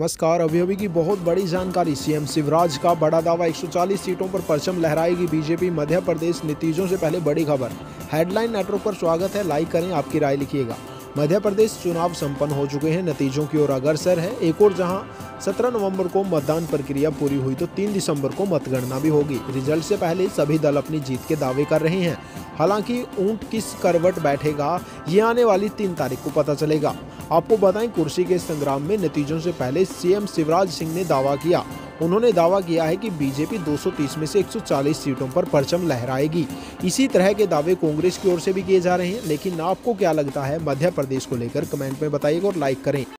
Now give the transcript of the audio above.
नमस्कार। अभी की बहुत बड़ी जानकारी। सीएम शिवराज का बड़ा दावा, 140 सीटों पर परचम लहराएगी बीजेपी। मध्य प्रदेश नतीजों से पहले बड़ी खबर। हेडलाइन नेटवर्क पर स्वागत है, लाइक करें, आपकी राय लिखिएगा। मध्य प्रदेश चुनाव संपन्न हो चुके हैं, नतीजों की ओर अग्रसर है। एक और जहां 17 नवंबर को मतदान प्रक्रिया पूरी हुई तो 3 दिसंबर को मतगणना भी होगी। रिजल्ट से पहले सभी दल अपनी जीत के दावे कर रहे हैं। हालांकि ऊंट किस करवट बैठेगा ये आने वाली 3 तारीख को पता चलेगा। आपको बताएं, कुर्सी के संग्राम में नतीजों से पहले सीएम शिवराज सिंह ने दावा किया। उन्होंने दावा किया है कि बीजेपी 230 में से 140 सीटों पर परचम लहराएगी। इसी तरह के दावे कांग्रेस की ओर से भी किए जा रहे हैं। लेकिन आपको क्या लगता है मध्य प्रदेश को लेकर, कमेंट में बताइएगा और लाइक करें।